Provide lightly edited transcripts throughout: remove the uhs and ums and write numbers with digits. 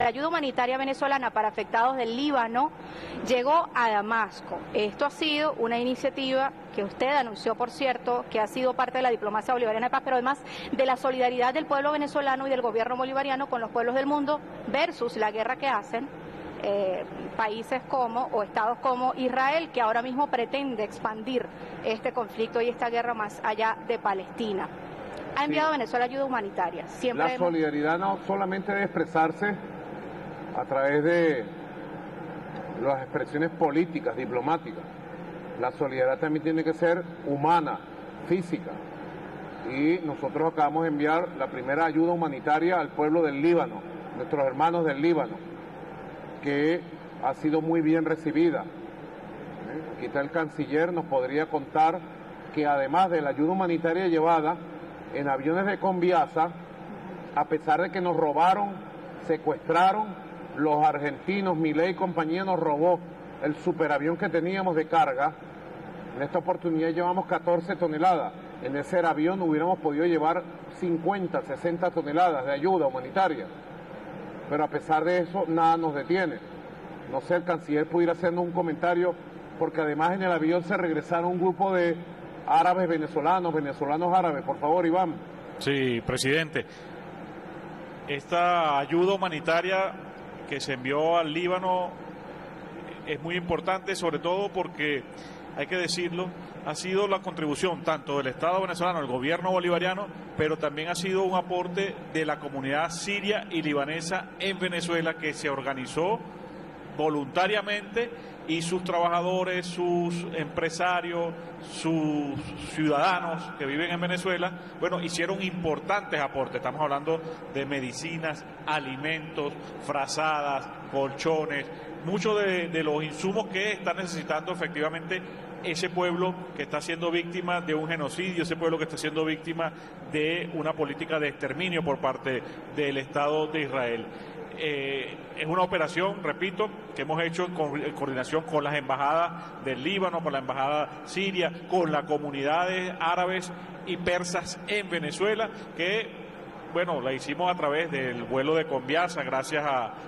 la ayuda humanitaria venezolana para afectados del Líbano llegó a Damasco. Esto ha sido una iniciativa que usted anunció, por cierto, que ha sido parte de la diplomacia bolivariana de paz, pero además de la solidaridad del pueblo venezolano y del gobierno bolivariano con los pueblos del mundo versus la guerra que hacen países como o estados como Israel, que ahora mismo pretende expandir este conflicto y esta guerra más allá de Palestina. Ha enviado a Venezuela ayuda humanitaria. La solidaridad no solamente debe expresarse a través de las expresiones políticas, diplomáticas. La solidaridad también tiene que ser humana, física. Y nosotros acabamos de enviar la primera ayuda humanitaria al pueblo del Líbano, nuestros hermanos del Líbano, que ha sido muy bien recibida. Aquí está el canciller, nos podría contar que además de la ayuda humanitaria llevada en aviones de Conviasa, a pesar de que nos robaron, secuestraron, los argentinos, Milei y compañía nos robó el superavión que teníamos de carga. En esta oportunidad llevamos 14 toneladas. En ese avión hubiéramos podido llevar 50, 60 toneladas de ayuda humanitaria. Pero a pesar de eso, nada nos detiene. No sé, el canciller pudiera hacernos un comentario, porque además en el avión se regresaron un grupo de árabes venezolanos, venezolanos árabes. Por favor, Iván. Sí, presidente. Esta ayuda humanitaria que se envió al Líbano es muy importante, sobre todo porque, hay que decirlo, ha sido la contribución tanto del Estado venezolano, del gobierno bolivariano, pero también ha sido un aporte de la comunidad siria y libanesa en Venezuela, que se organizó voluntariamente, y sus trabajadores, sus empresarios, sus ciudadanos que viven en Venezuela, bueno, hicieron importantes aportes. Estamos hablando de medicinas, alimentos, frazadas, colchones, muchos de los insumos que está necesitando efectivamente ese pueblo que está siendo víctima de un genocidio, ese pueblo que está siendo víctima de una política de exterminio por parte del Estado de Israel. Es una operación, repito, que hemos hecho en coordinación con las embajadas del Líbano, con la embajada siria, con las comunidades árabes y persas en Venezuela, que, bueno, la hicimos a través del vuelo de Conviasa, gracias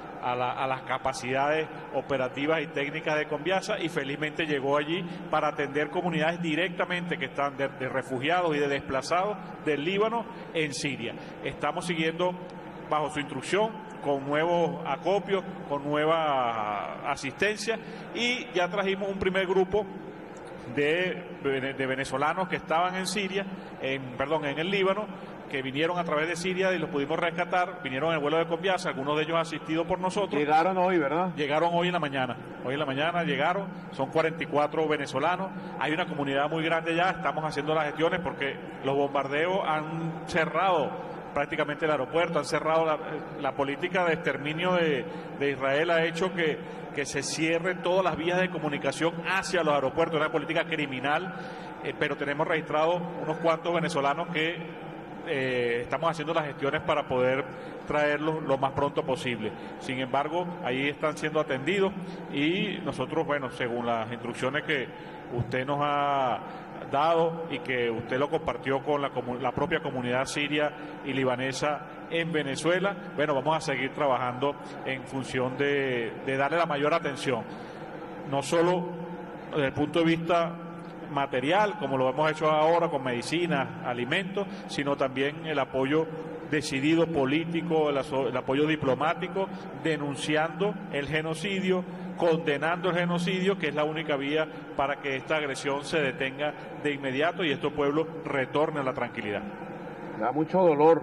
a las capacidades operativas y técnicas de Conviasa, y felizmente llegó allí para atender comunidades directamente que están de refugiados y de desplazados del Líbano en Siria. Estamos siguiendo bajo su instrucción, con nuevos acopios, con nueva asistencia, y ya trajimos un primer grupo de venezolanos que estaban en Siria, en el Líbano, que vinieron a través de Siria y los pudimos rescatar. Vinieron en el vuelo de Conviasa, algunos de ellos asistidos por nosotros. Llegaron hoy, ¿verdad? Llegaron hoy en la mañana. Hoy en la mañana llegaron, son 44 venezolanos. Hay una comunidad muy grande ya, estamos haciendo las gestiones porque los bombardeos han cerrado prácticamente el aeropuerto, han cerrado la política de exterminio de Israel, ha hecho que se cierren todas las vías de comunicación hacia los aeropuertos, una política criminal, pero tenemos registrados unos cuantos venezolanos que estamos haciendo las gestiones para poder traerlos lo más pronto posible. Sin embargo, ahí están siendo atendidos y nosotros, bueno, según las instrucciones que usted nos ha dado y que usted lo compartió con la propia comunidad siria y libanesa en Venezuela, bueno, vamos a seguir trabajando en función de darle la mayor atención, no solo desde el punto de vista material, como lo hemos hecho ahora con medicinas, alimentos, sino también el apoyo decidido político, el apoyo diplomático, denunciando el genocidio, condenando el genocidio, que es la única vía para que esta agresión se detenga de inmediato y estos pueblos retornen a la tranquilidad. Da mucho dolor,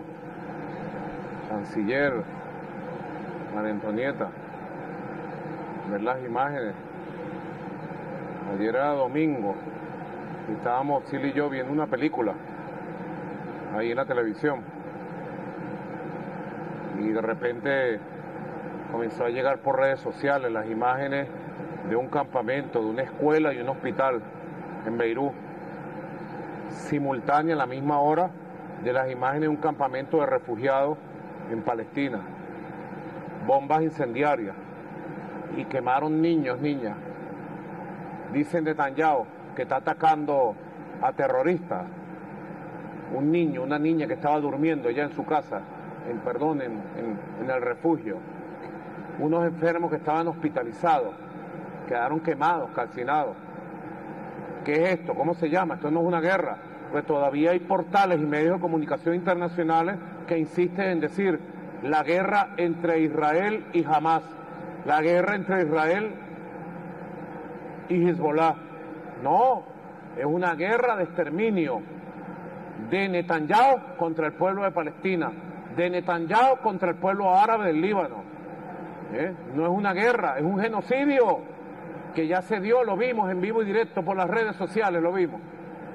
canciller, María Antonieta, ver las imágenes. Ayer era domingo y estábamos Sil y yo viendo una película ahí en la televisión y de repente comenzó a llegar por redes sociales las imágenes de un campamento, de una escuela y un hospital en Beirut, simultánea a la misma hora de las imágenes de un campamento de refugiados en Palestina, bombas incendiarias, y quemaron niños, niñas. Dicen Netanyahu que está atacando a terroristas. Un niño, una niña que estaba durmiendo ya en su casa, en el refugio, unos enfermos que estaban hospitalizados, quedaron quemados, calcinados. ¿Qué es esto? ¿Cómo se llama? Esto no es una guerra. Pues todavía hay portales y medios de comunicación internacionales que insisten en decir la guerra entre Israel y Hamás, la guerra entre Israel y Hezbollah. No, es una guerra de exterminio de Netanyahu contra el pueblo de Palestina, de Netanyahu contra el pueblo árabe del Líbano. No es una guerra, es un genocidio que ya se dio, lo vimos en vivo y directo por las redes sociales, lo vimos,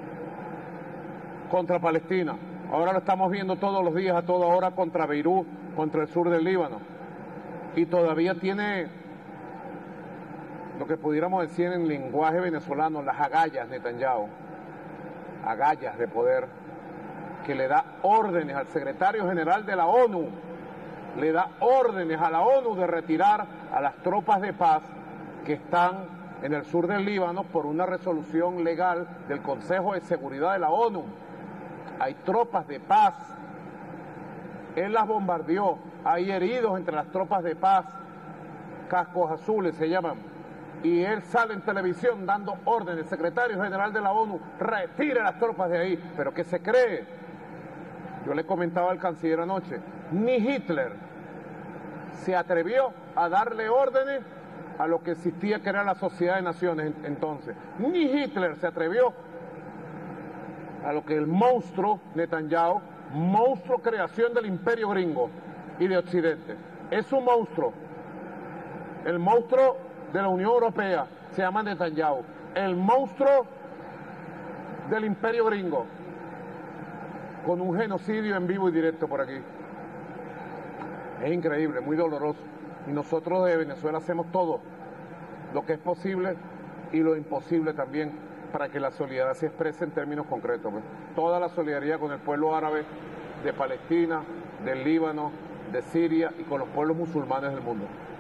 contra Palestina. Ahora lo estamos viendo todos los días, a toda hora, contra Beirut, contra el sur del Líbano. Y todavía tiene lo que pudiéramos decir en lenguaje venezolano, las agallas Netanyahu, agallas de poder, que le da órdenes al secretario general de la ONU, le da órdenes a la ONU de retirar a las tropas de paz que están en el sur del Líbano por una resolución legal del Consejo de Seguridad de la ONU. Hay tropas de paz, él las bombardeó, hay heridos entre las tropas de paz, cascos azules se llaman, y él sale en televisión dando órdenes, el secretario general de la ONU, retire las tropas de ahí. ¿Pero qué se cree? Yo le comentaba al canciller anoche, ni Hitler se atrevió a darle órdenes a lo que existía, que era la Sociedad de Naciones entonces. Ni Hitler se atrevió a lo que el monstruo Netanyahu, monstruo creación del imperio gringo y de Occidente. Es un monstruo. El monstruo de la Unión Europea se llama Netanyahu. El monstruo del imperio gringo, con un genocidio en vivo y directo por aquí. Es increíble, muy doloroso. Y nosotros de Venezuela hacemos todo lo que es posible y lo imposible también para que la solidaridad se exprese en términos concretos. Pues. Toda la solidaridad con el pueblo árabe de Palestina, del Líbano, de Siria y con los pueblos musulmanes del mundo.